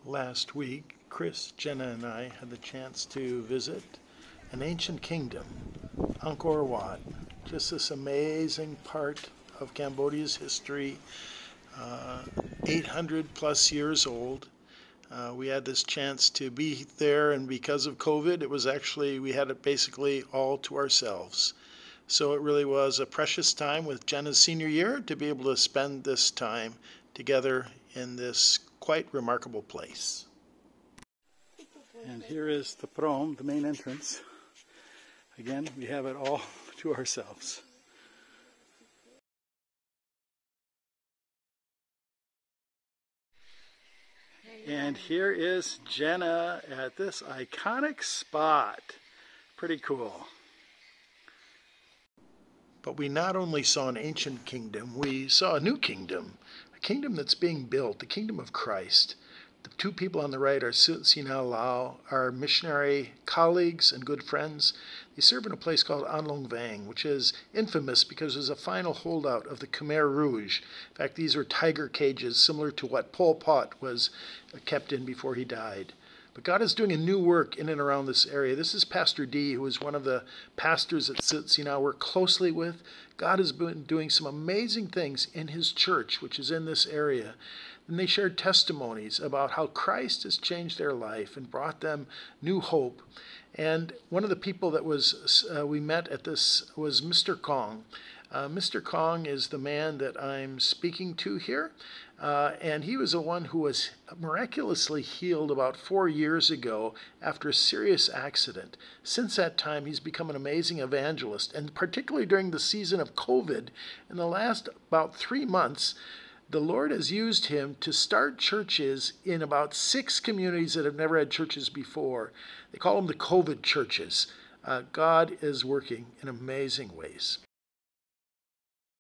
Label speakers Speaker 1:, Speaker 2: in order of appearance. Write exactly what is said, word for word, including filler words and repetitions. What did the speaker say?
Speaker 1: Last week, Chris, Jenna, and I had the chance to visit an ancient kingdom, Angkor Wat. Just this amazing part of Cambodia's history, uh, eight hundred plus years old. Uh, we had this chance to be there, and because of COVID, it was actually, we had it basically all to ourselves. So it really was a precious time with Jenna's senior year to be able to spend this time together in this quite remarkable place. And here is the prom, the main entrance. Again, we have it all to ourselves. And here is Jenna at this iconic spot. Pretty cool. But we not only saw an ancient kingdom, we saw a new kingdom, a kingdom that's being built, the kingdom of Christ. The two people on the right are Sina Lao, our missionary colleagues and good friends. They serve in a place called An Vang, which is infamous because it was a final holdout of the Khmer Rouge. In fact, these were tiger cages similar to what Pol Pot was kept in before he died. But God is doing a new work in and around this area. This is Pastor D, who is one of the pastors that Sina work closely with. God has been doing some amazing things in his church, which is in this area. And they shared testimonies about how Christ has changed their life and brought them new hope. And one of the people that was uh, we met at this was Mister Kong. Uh, Mister Kong is the man that I'm speaking to here. Uh, and he was the one who was miraculously healed about four years ago after a serious accident. Since that time, he's become an amazing evangelist. And particularly during the season of COVID, in the last about three months, the Lord has used him to start churches in about six communities that have never had churches before. They call them the COVID churches. Uh, God is working in amazing ways.